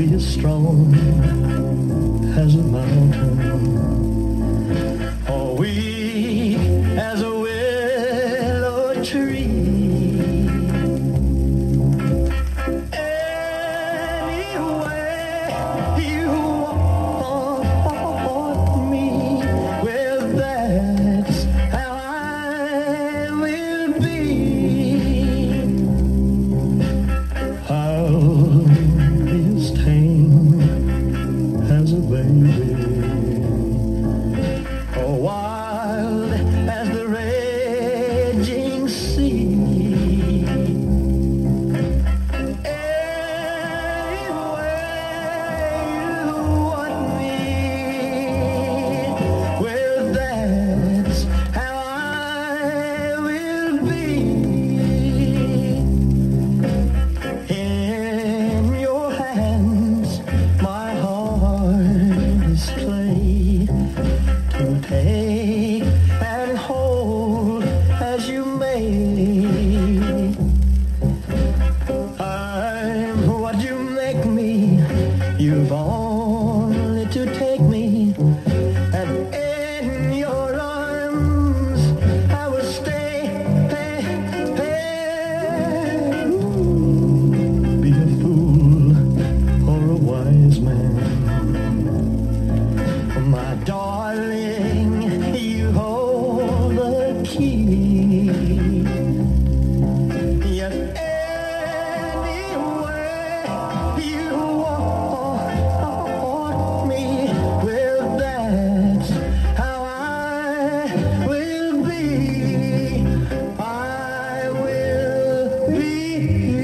be as strong as a mountain, or weak as a willow tree. You've only to take me, and in your arms I will stay. Be a fool or a wise man, my darling, you hold the key. Yes, anywhere you want me, well, that's how I will be. I will be.